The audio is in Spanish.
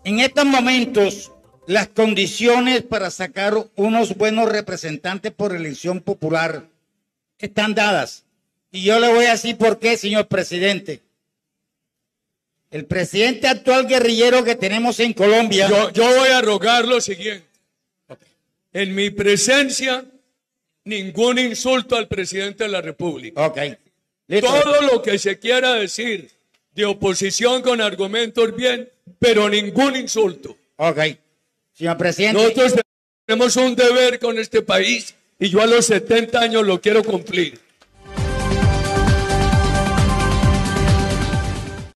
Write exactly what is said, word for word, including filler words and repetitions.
En estos momentos, las condiciones para sacar unos buenos representantes por elección popular están dadas. Y yo le voy a decir por qué, señor presidente. El presidente actual guerrillero que tenemos en Colombia... Yo, yo voy a rogar lo siguiente. En mi presencia, ningún insulto al presidente de la República. Ok. Listo. Todo lo que se quiera decir de oposición con argumentos bien, pero ningún insulto. Ok. Señor presidente. Nosotros tenemos un deber con este país y yo a los setenta años lo quiero cumplir.